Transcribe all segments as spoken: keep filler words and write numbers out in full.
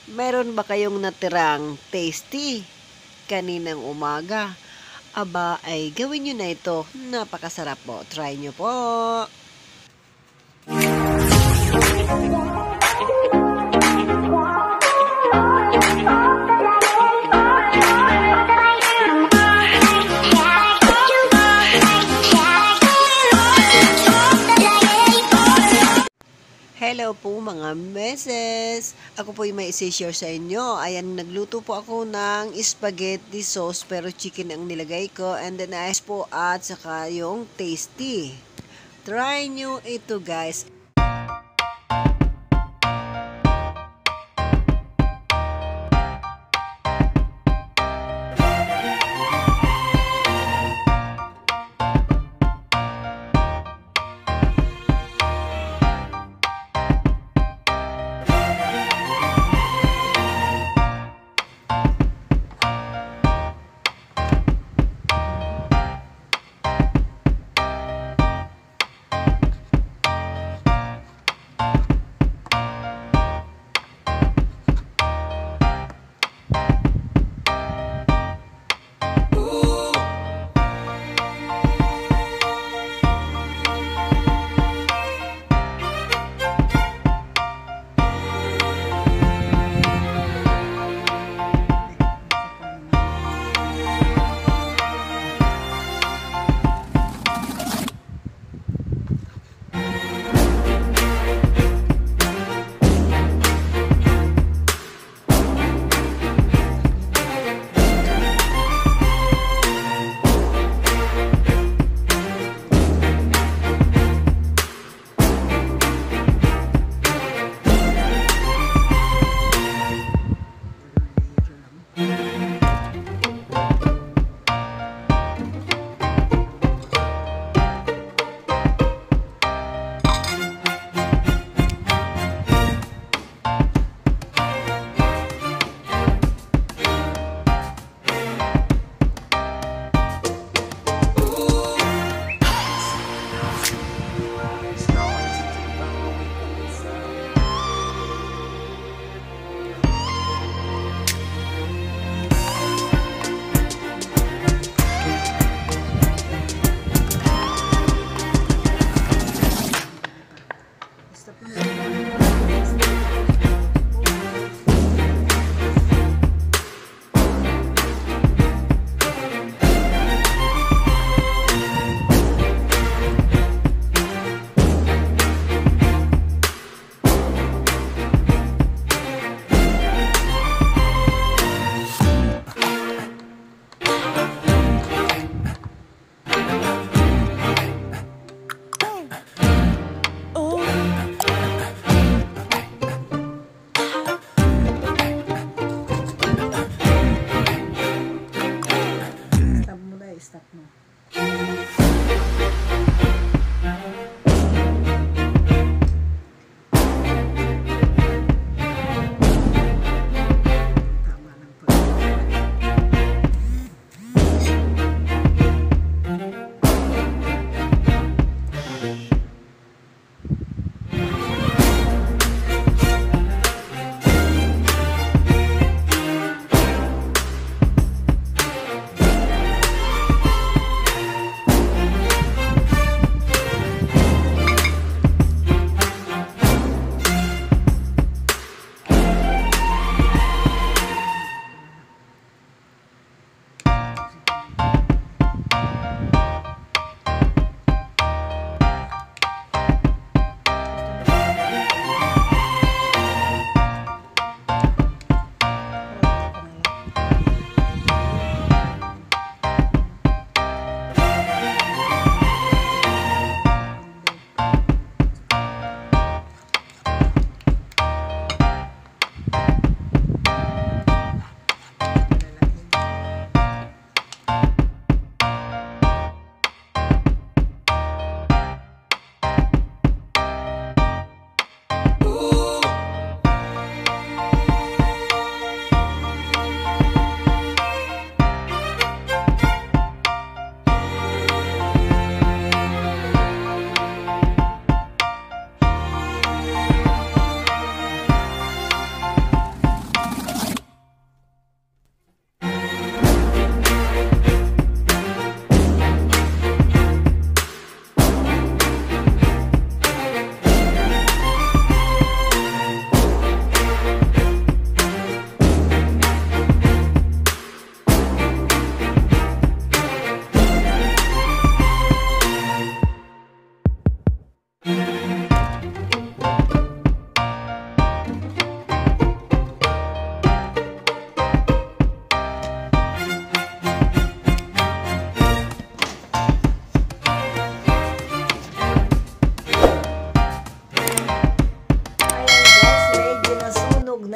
Meron ba kayong natirang tasty kaninang umaga? Aba ay gawin nyo na ito. Napakasarap po. Try nyo po. Hello po mga meses! Ako po yung may isi-share sa inyo. Ayan, nagluto po ako ng spaghetti sauce pero chicken ang nilagay ko. And then ice po at saka yung tasty. Try nyo ito guys.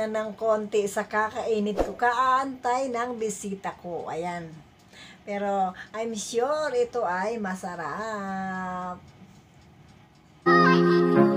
muna ng konti sa kakainit ko. Kaantay ng bisita ko. Ayan. Pero I'm sure ito ay masarap.